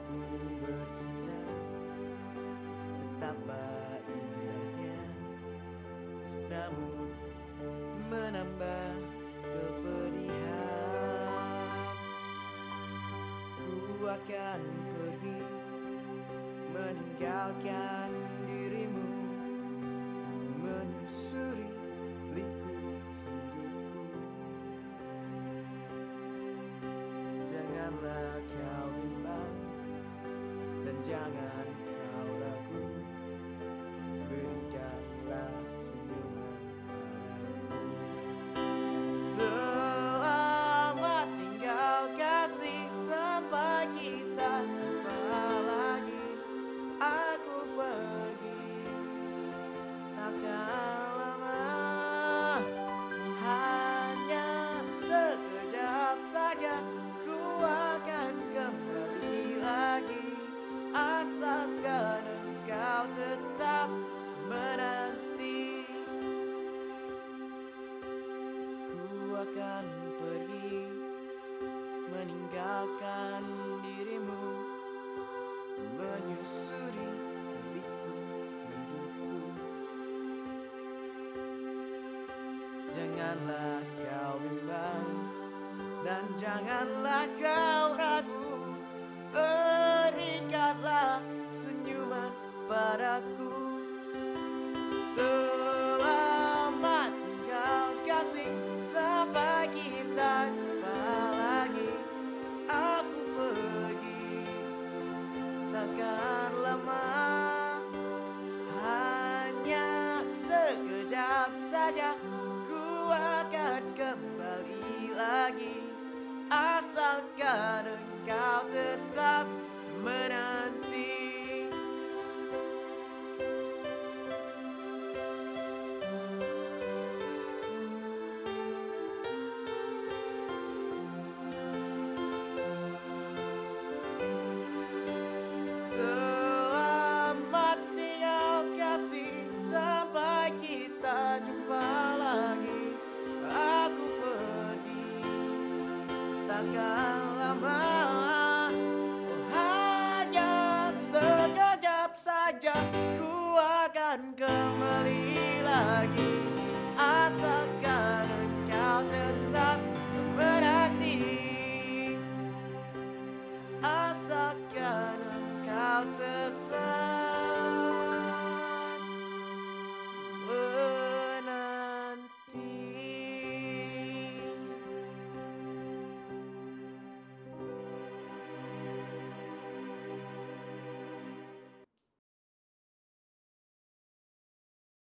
pun bersinar, betapa indahnya, namun menambah kepedihan. Ku akan pergi meninggalkan dirimu, menyusuri liku hidupku. Janganlah kau bimbang dan jangan kau ragu, berikanlah senyuman padaku. Selamat tinggal kasih, sampai kita jumpa lagi. Aku pergi takkan lama, hanya sekejap saja. Ku akan kembali lagi, asalkan engkau tetap menanti. Ku akan pergi meninggalkan dirimu, menyusuri liku hidupku. Janganlah kau bimbang dan janganlah kau ragu, berikanlah senyuman padaku. Selamat tinggal kasih, sampai kita jumpa lagi. Aku pergi takkan lama, hanya sekejap saja. Ku akan kembali lagi, asalkan engkau tetap menanti. Selamat tinggal kasih, sampai kita jumpa lagi. Aku pergi takkan lama, oh, hanya sekejap saja. Ku akan kembali lagi, asal